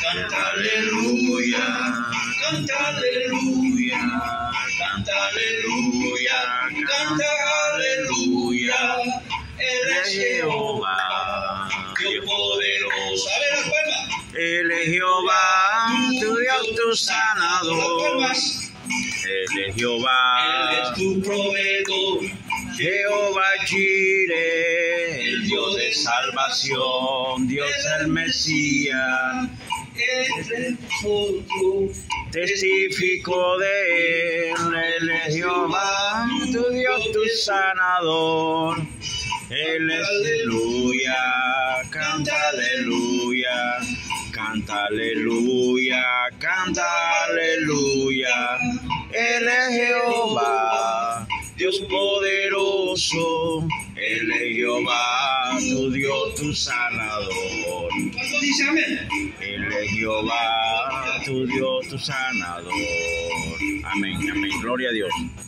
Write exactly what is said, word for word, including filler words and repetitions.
canta aleluya, canta aleluya, canta aleluya, canta aleluya. Él es Jehová, Dios poderoso. A ver las palmas. Él es Jehová, tu Dios, tu sanador. Él es Jehová, Él es tu proveedor. Jehová Jireh, el Dios de salvación, Dios el Mesías. Él es otro. Testifico de él, él es Jehová, tu Dios, tu sanador. Él es aleluya, canta aleluya, canta aleluya, canta aleluya. Él es Jehová, Dios poderoso. Él es Jehová, tu Dios, tu sanador. ¿Cuánto dice amén? Él es Jehová, tu Dios, tu sanador. Amén, amén. Gloria a Dios.